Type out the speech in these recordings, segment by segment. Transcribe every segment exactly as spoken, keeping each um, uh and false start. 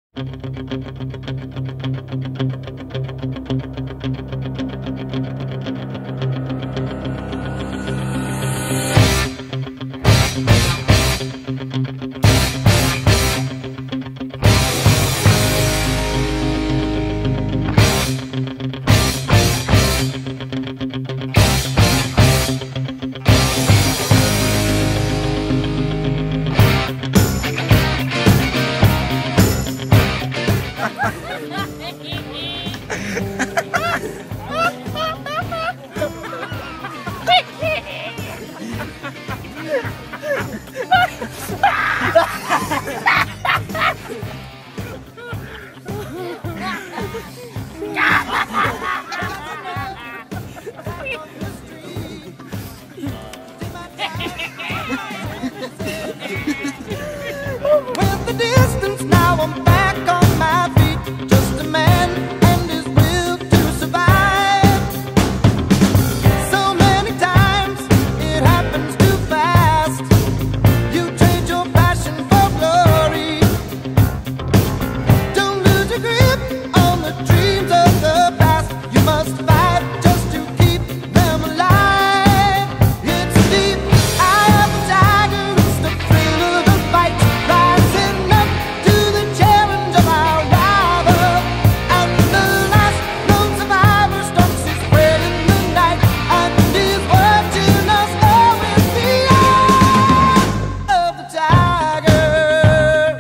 With the distance, now I'm back on my feet. Just a man and his will to survive. So many times it happens too fast. You trade your passion for glory. Don't lose your grip on the dreams of the past. You must fight just to keep them alive. It's the eye of the tiger, it's the thrill of the fight. Rising up to the challenge of our rival. And the last known survivor stalks his prey in the night. And is watching us all with the eye of the tiger.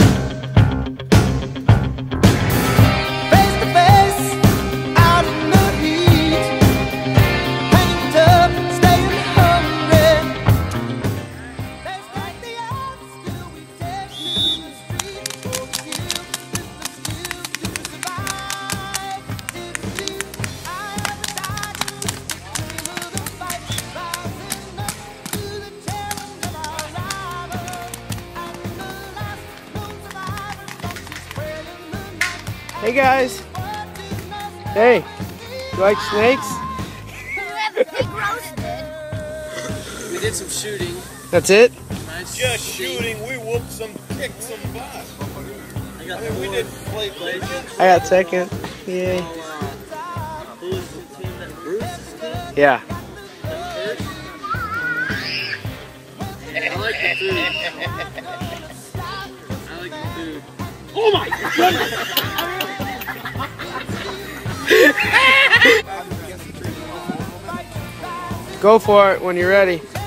Face to face, out in the heat. Hanging tough, staying hungry. They stack the odds till we take to the street. For the kill is the skill to survive. It's the eye of the tiger, it's the thrill of the fight. Rising up to the challenge of our rival. And the last known survivor stalks his prey in the night. Hey guys. Hey, you like snakes? We did some shooting. That's it? Nice Just shooting, we whooped some, kicked some butt. I got I mean, we four. did play play. I got second. Yay. Uh, who was the team that Bruce's team? Yeah. First? I like the food. I like the food. Oh my goodness! Go for it when you're ready.